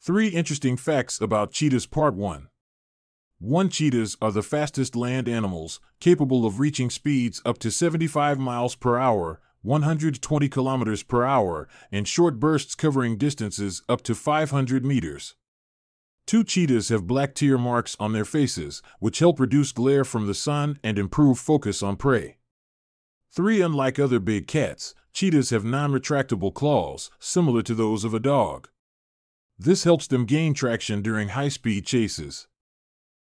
3 interesting facts about cheetahs. Part 1. 1. Cheetahs are the fastest land animals, capable of reaching speeds up to 75 miles per hour, 120 kilometers per hour, and short bursts covering distances up to 500 meters. 2. Cheetahs have black tear marks on their faces, which help reduce glare from the sun and improve focus on prey. 3. Unlike other big cats, cheetahs have non-retractable claws, similar to those of a dog. This helps them gain traction during high-speed chases.